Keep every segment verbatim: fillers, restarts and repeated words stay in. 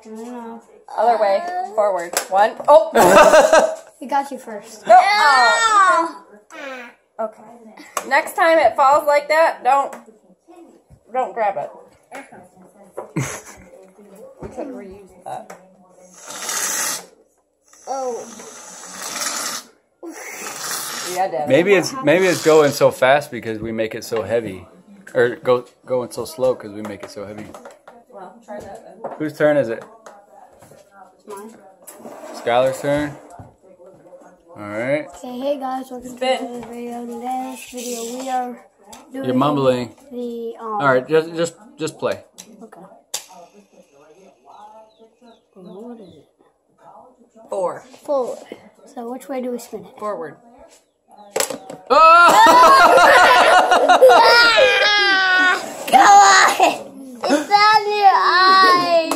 Other way. Forward. One. Oh! We got you first. No. Oh. Okay. Next time it falls like that, don't don't grab it. We could reuse that. Oh. Yeah, Dad. Maybe it's maybe it's going so fast because we make it so heavy, or go going so slow because we make it so heavy. Well, try that then. Whose turn is it? It's mine. Skylar's turn. All right. Okay, hey guys, welcome Spin. to the video. Today, in this video, we are doing You're mumbling. the um. All right, just just just play. Okay. What is it? Four. Forward. So which way do we spin it? Forward. Oh! Come on! It's on your eye.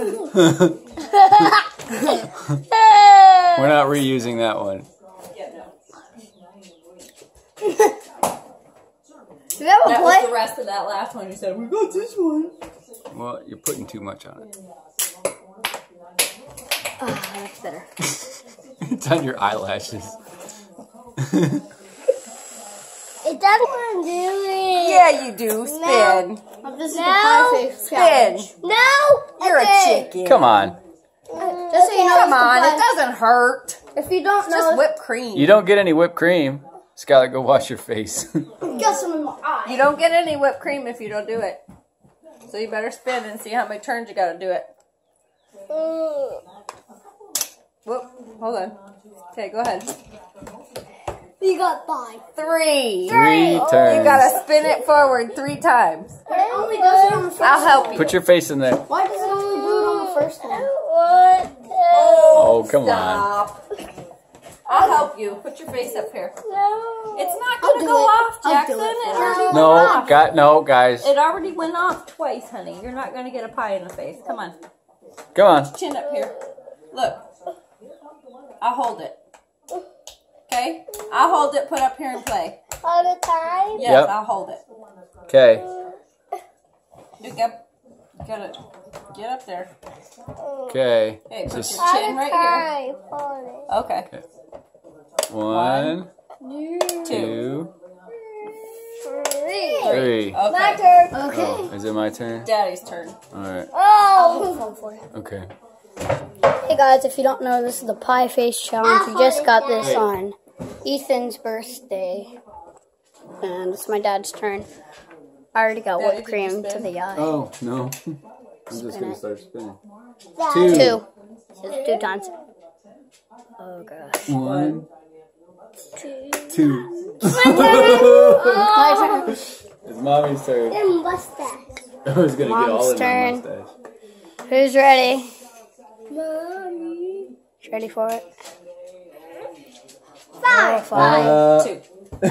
We're not reusing that one. Do we have a That play? was the rest of that last one. You said we got this one. Well, you're putting too much on it. Ah, that's better. It's on your eyelashes. It doesn't want to do it. Yeah, you do. Spin. No. This is No. the pie face Spin. challenge. No. You're Okay. a chicken. Come on. Just so you know, Come it's the on. pie- It doesn't hurt. If you don't It's know, just whipped cream. You don't get any whipped cream. Skylar, go wash your face. get some in my eye. You don't get any whipped cream if you don't do it. So you better spin and see how many turns you got to do it. Whoop. Hold on. Okay, go ahead. You got five. Three. Three turns. You got to spin it forward three times. But it only does it on the first I'll help you. Put your face in there. Why does it only do it on the first one? Oh, come on. Stop. I'll help you. Put your face up here. No. It's not I'll going to do go it. off, I'll Jackson. do it It for already you. went No, off. got no, guys. It already went off twice, honey. You're not going to get a pie in the face. Come on. Come on. Chin up here. Look. I'll hold it. Okay? I'll hold it. Put up here and play. All the time? Yes, Yep. I'll hold it. Okay. You get, get it. Get up there. Okay. Okay, put Just your chin right here. Okay. one, Two. two, Three. three. Okay. turn. Okay. Oh, is it my turn? Daddy's turn. All right. Oh. Okay. Hey guys, if you don't know, this is the pie face challenge. We just got this on Ethan's birthday. And it's my dad's turn. I already got Daddy, whipped did you cream to spin? the eye. Oh, no. I'm just going to start spinning. Two. Two. Just two times. Oh gosh. One, Two. two. My turn. It's Mommy's turn. Mustache. I was going to get all Mom's in turn. my mustache. Who's ready? Mommy. Ready for it? Five. Oh, five. Uh, Two.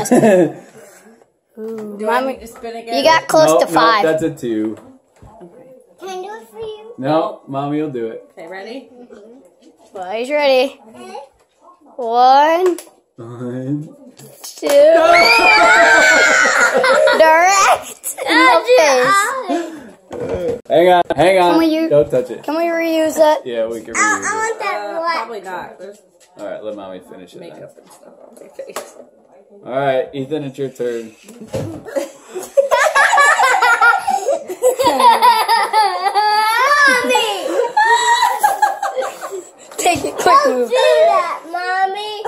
Ooh, Do I Mommy, need to spin again? you got close no, to five. No, that's a two. Can I do it for you? No, Mommy will do it. Okay, ready? Well, he's ready. One, One. two. Direct in the face. Hang on, hang on. Can we use- Don't touch it. Can we reuse that? Yeah, we can reuse it. Uh, probably not. There's All right, let Mommy finish it. then. makeup and stuff on my face. All right, Ethan, it's your turn. Mommy! Take it quick move. Do that, Mommy.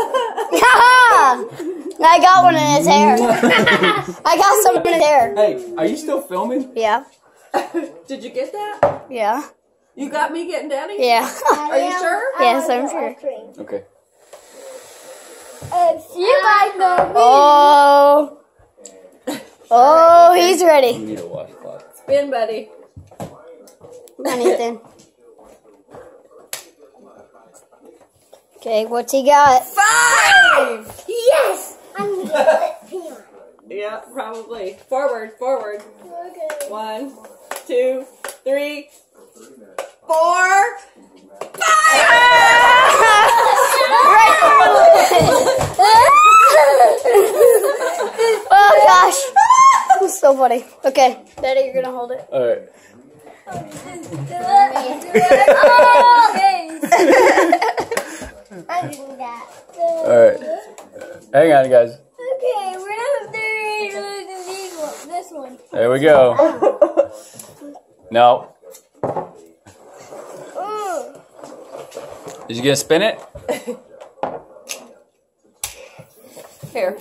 I got one in his hair. I got some in his hair. Hey, are you still filming? Yeah. Did you get that? Yeah. You got me getting Daddy? Yeah. Are you sure? Yes, I'm sure. Okay. If you like the Oh. Oh, he's You ready. need a washcloth. Spin, buddy. Come on, Ethan. Okay, what's he got? Five! yes, I'm gonna put peon. Yeah, probably. Forward, forward. Okay. One, two, three, four, five! Oh gosh. That's so funny. Okay, Daddy, you're gonna hold it. All right. Oh, thanks. I'm doing that. All right. Hang on, guys. Okay, we're not doing this one. This one. There we go. No. Mm. Is you gonna spin it? Here.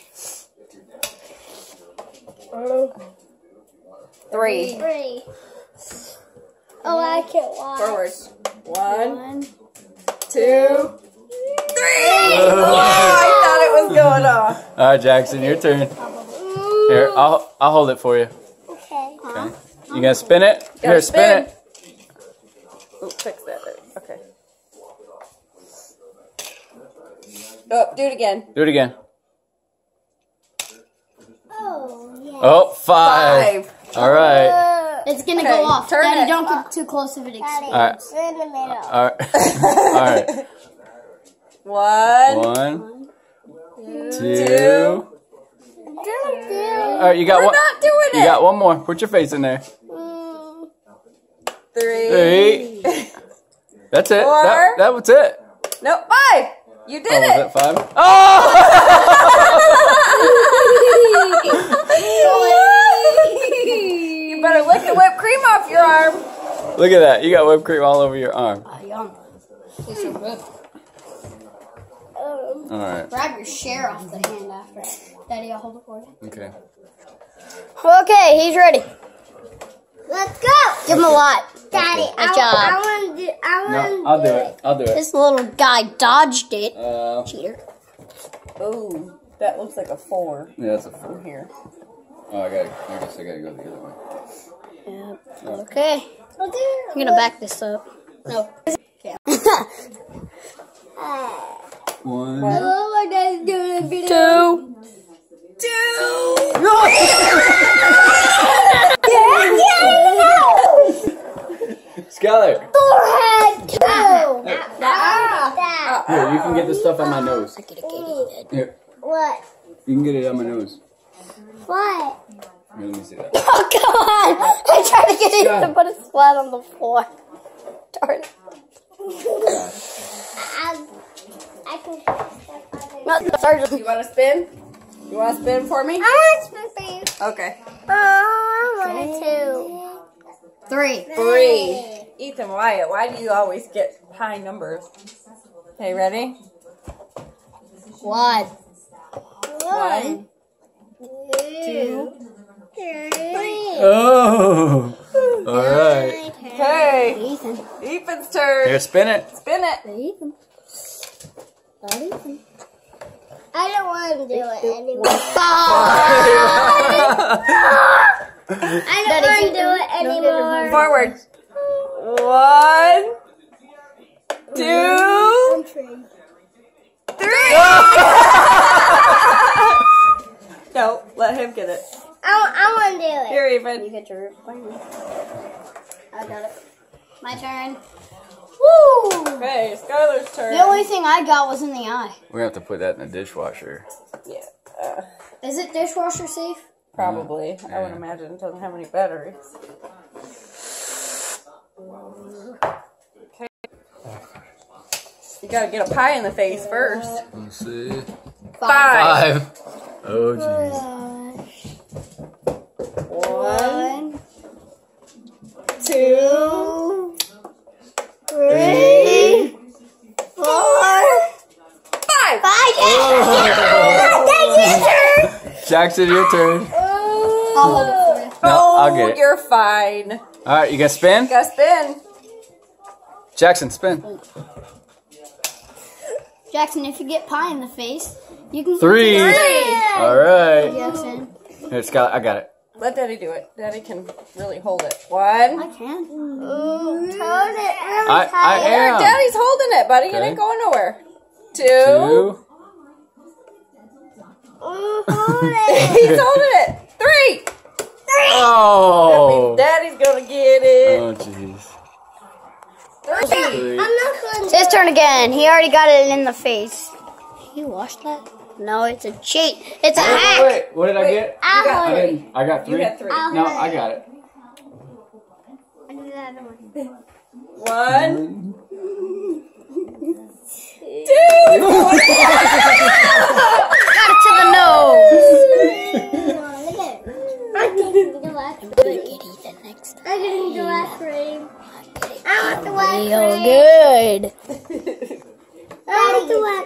Three. Three. Oh, I can't watch. Forward. One, One. two, three. Oh, I thought it was going off. All right, Jackson, your turn. Here, I'll I'll hold it for you. Okay. Okay. You gonna spin it? Gotta Here, spin, spin. it. Ooh, fix that. Okay. Oh, do it again. Do it again. Oh, yeah. Oh, five. Five. All right. Uh, It's gonna Okay, go off. turn Daddy, it. don't get too close if it Daddy, explodes. All right. in the middle. All right. All right. One, One, two. two. Don't do All right, you got We're one. not doing it. You got one more. Put your face in there. Mm. Three. Three. That's it. Four. That, that was it. No, five. You did Oh, was it. it five? Oh! You better lick the whipped cream off your arm. Look at that. You got whipped cream all over your arm. Ah, yum. These are good. Um, All right. Grab your share off the hand after. Daddy, I'll hold it for you. Okay. Okay, he's ready. let's go. Give him a lot. Daddy, Good I, job. I want to do I want No, I'll do it. I'll do it. This little guy dodged it. Uh, Cheater. Ooh, that looks like a four yeah, that's a four. from here. Oh, I got. I guess I gotta go the other way. Yep. Okay. I'll do it. I'm gonna back this up. No. Okay. One. Oh, my dad's doing a video. Two. Two. Skylar. Forehead. Two. Ah. That. Here, you can get the stuff on my nose. Get a kitty. Here, What? you can get it on my nose. What? Here, let me see that. Oh, come on! I tried to get Scott. it to put it flat on the floor. Darn it. I, I can step on it. Not the sergeant. You want to spin? You want to spin for me? I want to spin for you. Okay. Oh, I want to. Three. Three. Ethan Wyatt, why do you always get high numbers? Okay, ready? One. One. Two. Three. Oh. All right. Okay. Ethan. Ethan's turn. Here, spin it. Spin it. Ethan. Not Ethan. I don't want to do it anymore. I don't want to do it anymore. Forward. One, two, three. No, let him get it. I, I want to do it. Here, You Ethan. get your final. I got it. My turn. Woo! Okay, Skylar's turn. The only thing I got was in the eye. We have to put that in the dishwasher. Yeah, uh, Is it dishwasher safe? probably. I would Yeah. imagine it doesn't have any batteries. Okay. You gotta get a pie in the face first. Let's see. Five. Five. Oh, jeez. One, One, two, three, four, five. five. Jackson, your turn. I'll hold it for you. No, Oh, I'll get it. you're fine. All right, you gonna spin? Gotta spin. Jackson, spin. Jackson, if you get pie in the face, you can. Three. Three. All right. Jackson. Here, Scott, I got it. Let Daddy do it. Daddy can really hold it. I One. can. Hold it really I, I tight. There, am. Daddy's holding it, buddy. It Okay. ain't going nowhere. Two. Two. Mm, hold it. He's holding it. Three. Oh. Daddy's gonna get it. Oh, jeez. Three. Three. I'm not going It's his turn again. He already got it in the face. You watched that? No, it's a cheat. It's a Wait, hack. wait, wait. What did I get? I'll I hold it. didn't. I got three. You got three. I'll No, hold I it. got it. I do the other one. One. Two. Got it to the nose. I'm taking the last I'm gonna get Ethan next time. I'm getting the last cream. I want the white Real cream. good. I want the white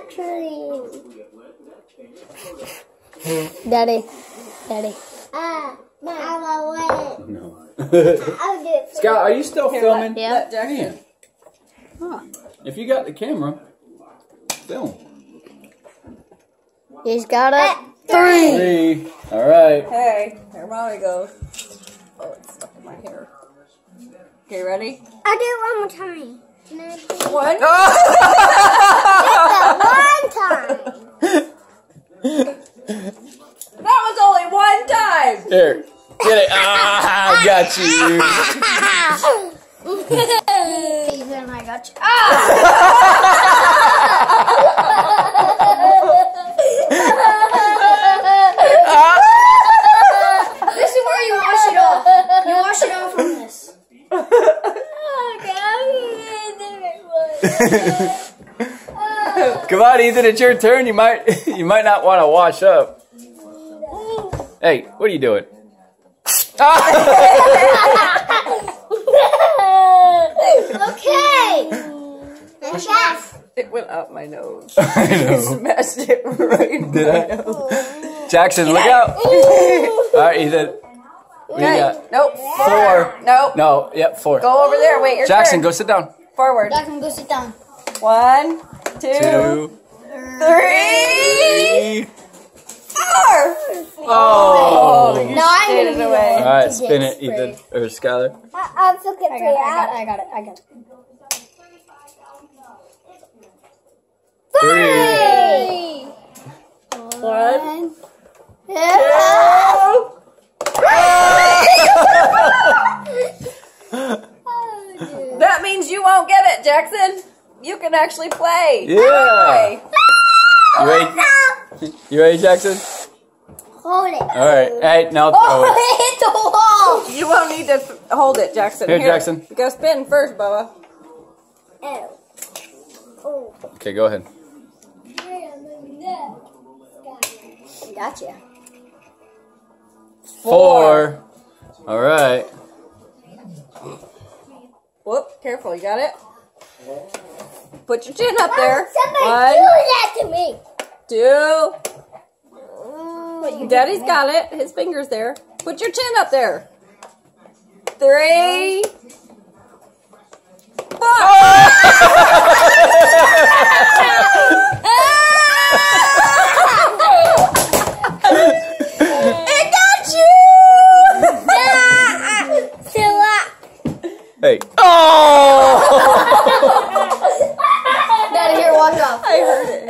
cream. Daddy. Daddy. Ah, I want it. No. I'll do it. For Scott, are you still filming? Yeah. Let Jackson. Man, Huh. if you got the camera, film. He's got it. Three. Three. All right. Hey, here mommy goes. Oh, it's stuck in my hair. Okay, ready? I'll do it one more time. Can I do it One. one time? That was only one time. Here, get it. Ah, I got you. Ethan, I got you. This is where you wash it off. You wash it off from this. Come on, Ethan, it's your turn. You might, you might not want to wash up. Hey, what are you doing? Okay. Chef. It went up my nose. I know. Smashed it right in Did my I? nose. Jackson, look out. All right, Ethan. What do you Okay. got? Nope. Four. Nope. No, yep, four. Go over there. Wait, your Jackson, turn. go sit down. Forward. Jackson, go sit down. One, two, Two, three, three. four. Oh. you No, I'm stayed gonna it be the away. All right, to spin get it, Ethan or Skylar. I'll look it I for got you. it, I got it, I got it, I got it. Three. One, that means you won't get it, Jackson. You can actually play. Yeah. You ready? You ready, Jackson? Hold it. All right. Hey, now throw Oh, it. it hit the wall. You won't need to f- hold it, Jackson. Here, Jackson. You gotta spin first, Bubba. Oh. Oh. Okay, go ahead. Gotcha. Four. All right. Whoop, careful, you got it? Put your chin up there. Somebody One, do that to me. two. Daddy's got it. His finger's there. Put your chin up there. Three. Four. It got you! Hey. Oh! Daddy, here, walk off. I heard it.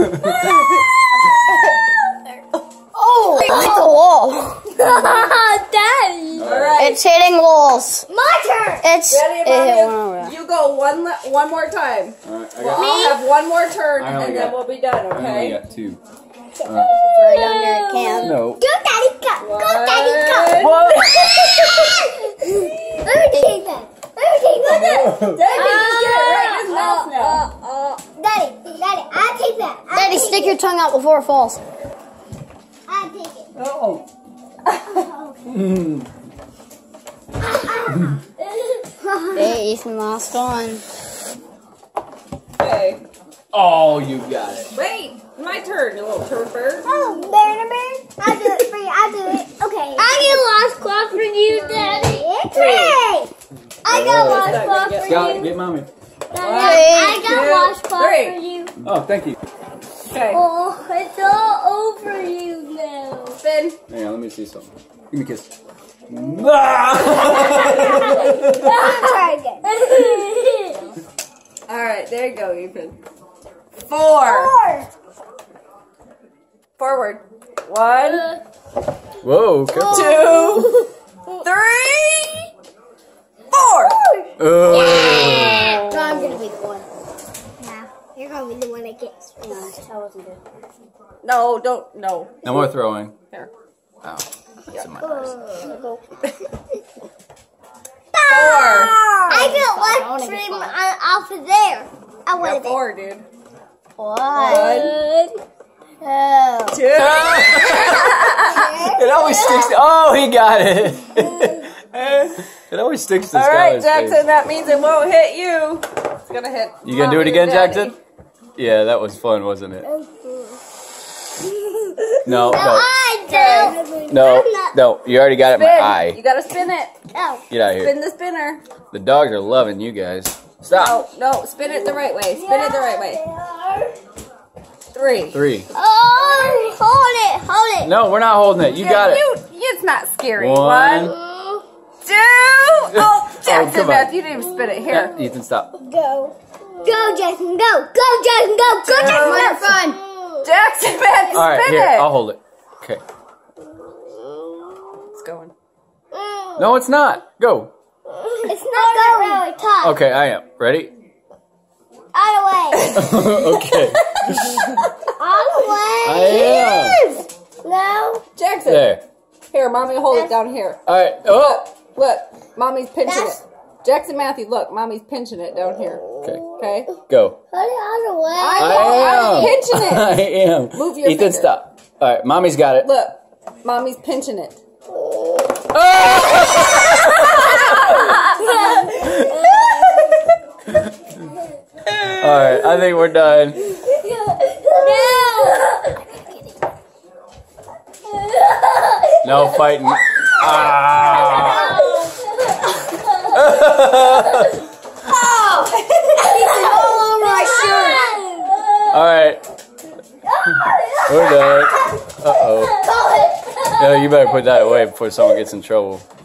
Oh, it hit the wall. Daddy. All right. It's hitting walls. My turn. It's Daddy it and hit one Mommy, over. you go one le- one more time. All right, I Well, got, I'll have one more turn, I only and then got- we'll be done, I only okay? got two. Right under a can. No. Go, Daddy, go. Go, Daddy, go. One. Let me take that. Let me take that. Daddy, just get it right in his mouth now. Daddy, Daddy, I'll take that. I'll Daddy, take stick it. your tongue out before it falls. I'll take it. Oh. Hey, Ethan, last one. Okay. Oh, you got it. Wait, my turn, you little turd bird. Oh, Bear Bear. I'll do it for you. I'll do it. Okay. I get lost cloth for you, Daddy. It's right. I got Oh, lost it's not cloth gonna for Scout, you. get mommy. Daddy, I got two, lost cloth three. for you. Oh, thank you. Okay, Oh, it's all over you now. spin. Hang on, let me see something. Give me a kiss. Try again. All right, there you go, Ethan. Four. Four. Forward. One, Whoa, careful. two, three, four. Oh. No, I'm gonna be the one. Yeah, you're gonna be the one that gets. No, that wasn't good. No, don't, no. No more throwing. There. Oh, it's in my eyes. Ah! I get less cream on, off of there. I You want got it. four, dude. One. One. Two. Two. It always sticks. To, oh, he got it. It always sticks to All right, Skylar's Jackson, face. that means it won't hit you. It's going to hit. You gonna do it Mommy again, or Daddy. Jackson? Yeah, that was fun, wasn't it? No, No, no, I do. no, no. You already got it in my Spin. eye. You got to spin it. No. Get out of here. Spin the spinner. The dogs are loving you guys. Stop. No, no, spin it the right way. Spin it the right way. Three. Three. Oh, hold it, hold it. No, we're not holding it. You got it. You, it's not scary. One. One, two. Oh, Jackson, come on. Beth, you didn't even spin it. Here. Yeah, Ethan, stop. Go. Go, Jackson, go. Go, Jackson, go. Go, Jackson, go. Fun. Jackson, Beth, All right, spin here. it. I'll hold it. Okay. It's going. No, it's not. Go. It's not going really tough. Okay, I am. Ready? All the way. Okay. All the way. I am. No. Jackson. There. Here, Mommy, hold it down here. All right. Oh. Look, Mommy's pinching That's- it. Jackson Matthew, look, Mommy's pinching it down here. Okay. Okay? Go. Hold it all the way. I I know, I'm am. pinching it. I am. Move your Ethan, finger. stop. All right, Mommy's got it. Look, Mommy's pinching it. All right, I think we're done. No fighting. Ah. All right, we're done. Uh oh. No, you better put that away before someone gets in trouble.